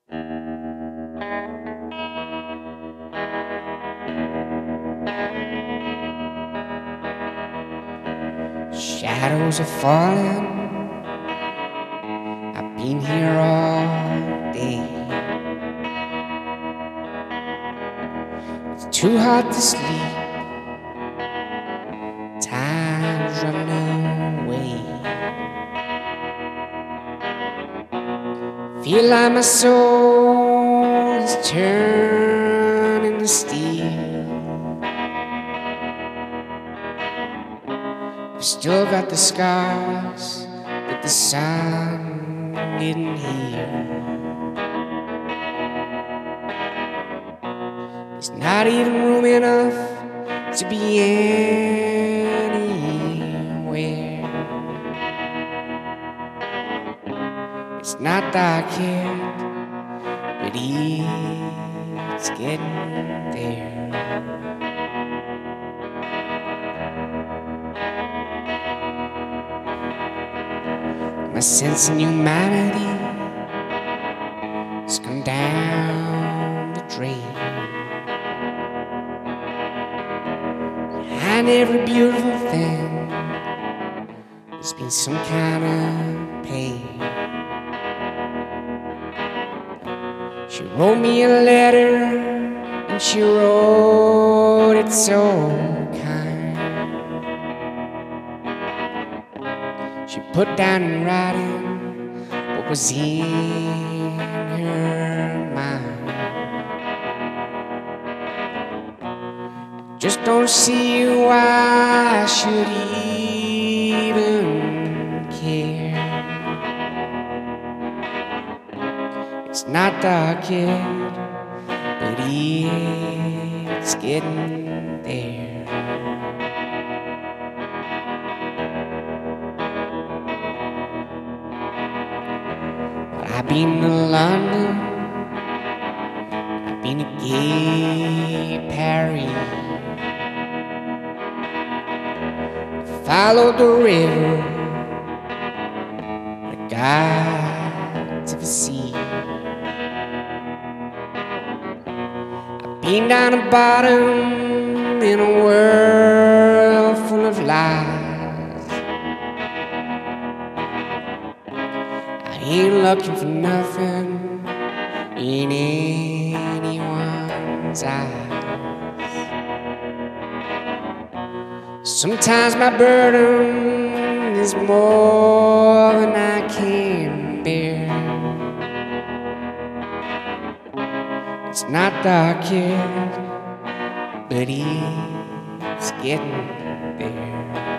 Shadows are falling. I've been here all day. It's too hard to sleep. Time's running away. Feel like my soul is turning to steel. I've still got the scars that the sun didn't heal. There's not even room enough to be anywhere. It's not dark yet, but it's getting there. My sense of humanity has gone down the drain. Behind every beautiful thing, there's been some kind of pain. She wrote me a letter, and she wrote it so kind. She put down in writing what was in her mind. Just don't see why I should even care. It's not dark yet, but it's getting there. I've been to London, I've been to gay Paris, followed the river, I got to the sea. I've been down the bottom in a world full of lies. I ain't looking for nothing in anyone's eyes. Sometimes my burden is more than I can bear. It's not dark yet, but it's getting there.